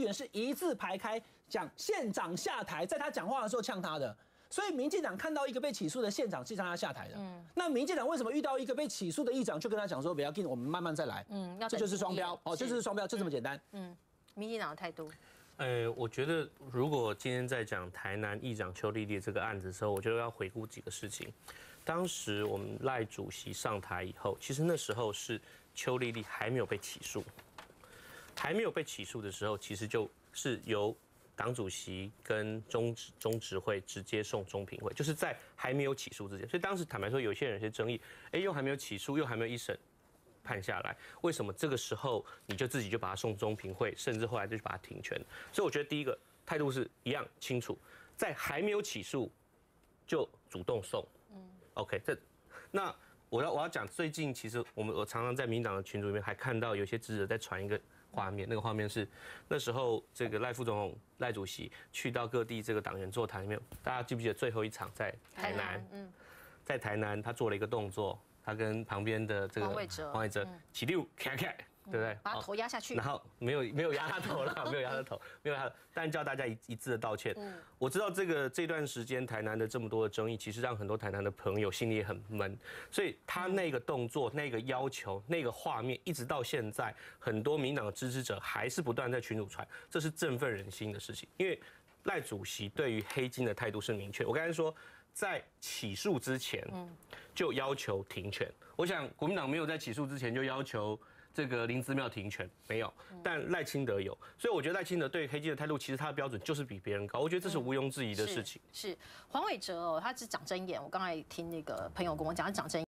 人是一字排开讲县长下台，在他讲话的时候呛他的。所以民进党看到一个被起诉的县长是让他下台的，那民进党为什么遇到一个被起诉的议长，就跟他讲说不要紧，我们慢慢再来，这就是双标，哦，这就是双标，就这么简单。 民进党的态度。 我觉得如果今天在讲台南议长邱丽丽这个案子的时候，我觉得要回顾几个事情。当时我们赖主席上台以后，其实那时候是邱丽丽还没有被起诉，还没有被起诉的时候，其实就是由党主席跟中执会直接送中评会，就是在还没有起诉之前。所以当时坦白说，有些人有些争议，又还没有起诉，又还没有一审判下来，为什么这个时候你就自己就把它送中评会，甚至后来就把它停权？所以我觉得第一个态度是一样清楚，在还没有起诉就主动送。OK， 那我要讲，最近其实我常常在民进党的群组里面还看到有些支持者在传一个画面，那个画面是那时候这个赖副总统、赖主席去到各地这个党员座谈里面，大家记不记得最后一场在台南？在台南他做了一个动作，他跟旁边的这个黄伟哲起六开，对不对？ 把他头压下去， 然后没有压他头了，没有压他头，没有压他，但叫大家一致的道歉。我知道这段时间台南的这么多的争议，其实让很多台南的朋友心里也很闷，所以他那个动作、那个要求、那个画面，一直到现在，很多民党的支持者还是不断在群组传，这是振奋人心的事情。因为赖主席对于黑金的态度是明确，我刚才说。在起诉之前，就要求停权。我想国民党没有在起诉之前就要求这个林姿妙停权，没有，但赖清德有。所以我觉得赖清德对黑金的态度，其实他的标准就是比别人高。我觉得这是毋庸置疑的事情。 是黄伟哲哦，他是讲真言。我刚才听那个朋友跟我讲，他讲真言。